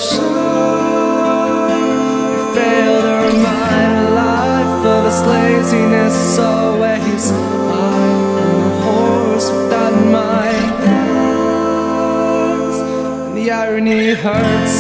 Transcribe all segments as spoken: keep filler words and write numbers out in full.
Fail to remind life of its laziness. It's always I am a horse without mind, and the irony hurts.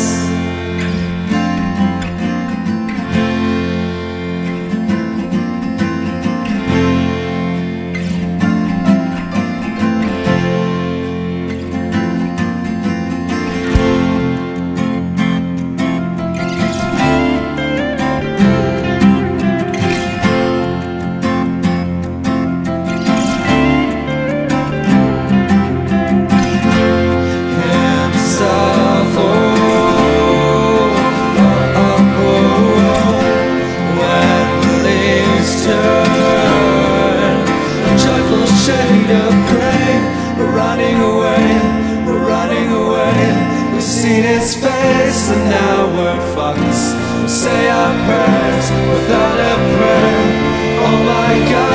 Shade of grey, we're running away, we're running away. We've seen his face and now we're fucked. We say our prayers without a prayer. Oh my God.